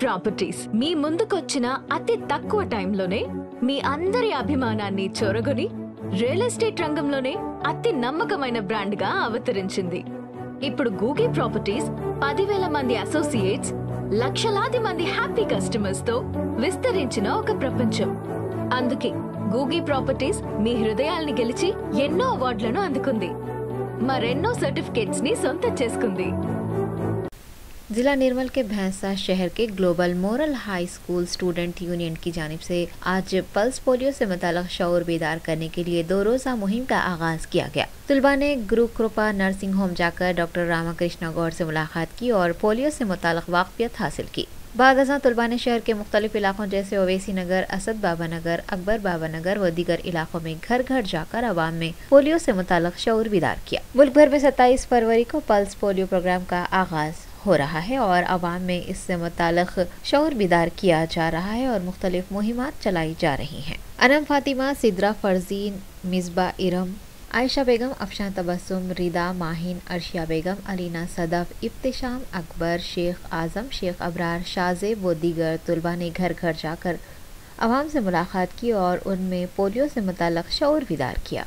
Properties మీ ముందుకొచ్చిన అతి తక్కువ టైంలోనే మీ అందరి అభిమానాన్ని చొరగొని రియల్ ఎస్టేట్ రంగంలోనే అతి నమ్మకమైన బ్రాండ్ గా అవతరించింది. ఇప్పుడు గూగి ప్రాపర్టీస్ 10,000 మంది అసోసియేట్స్, లక్షలాది మంది హ్యాపీ కస్టమర్స్ తో విస్తరించిన ఒక ప్రపంచం. అందుకే గూగి ప్రాపర్టీస్ మీ హృదయాల్ని గెలిచి ఎన్నో అవార్డులను అందుకుంది, మరెన్నో సర్టిఫికేట్స్ ని సొంతం చేసుకుంది. जिला निर्मल के भैंसा शहर के global moral high school student union की जानिब से आज पल्स पोलियो से मुताल्लिक़ शऊर बेदार करने के लिए 2 रोज़ा मुहिम का आगाज किया गया। तलबा ने गुरु कृपा नर्सिंग होम जाकर डॉक्टर रामाकृष्ण गौड़ से मुलाकात की और पोलियो से मुताल्लिक़ वाक़फ़ियत हासिल की। बाद अज़ां तलबा ने शहर के मुख्तलिफ इलाकों जैसे ओवैसी नगर, असद बाबा नगर, अकबर बाबा नगर व दीगर इलाकों में घर घर जाकर आवाम में पोलियो से मुताल्लिक़ शऊर बेदार किया। मुल्क भर में 27 फरवरी को पल्स पोलियो प्रोग्राम का आगाज हो रहा है और आवाम में इससे मुताल्लिक़ शऊर बेदार किया जा रहा है और मुख्तलिफ मुहिमात चलाई जा रही हैं। अनम फातिमा, सिद्रा फरजीन, मिसबा इरम, आयशा बेगम, अफशान तबस्सुम, रिदा माहिन, अर्शिया बेगम, अलीना सदफ, इब्तिशाम अकबर, शेख आज़म, शेख अबरार, शाज़ेब व दीगर तलबा ने घर घर जाकर आवाम से मुलाकात की और उनमें पोलियो से मुताल्लिक़ शऊर बेदार किया।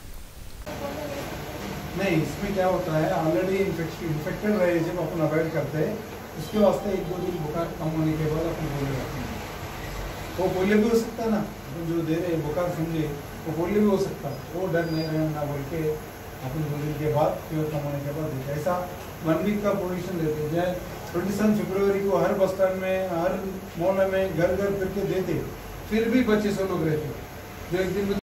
नहीं, इसमें क्या होता है, ऑलरेडी इन्फेक्टेड रहे जब अपन अवॉइड करते हैं, उसके वास्ते 1-2 दिन बुखार कम होने के बाद अपन पोलियो रखते हैं। वो पोलियो भी हो सकता है ना, अपन जो दे रहे हैं बुखार समझे, वो पोलियो भी हो सकता है। वो डर नहीं रहना बोल के अपन 2 दिन के बाद फीवर कम होने के बाद देते। ऐसा 1 वीक का पोजिशन देते हैं। जैसे 27 फरवरी को हर बस स्टैंड में, हर मोहल्ले में घर घर फिर के देते, फिर भी बच्चे सब लोग रहते जो एक दिन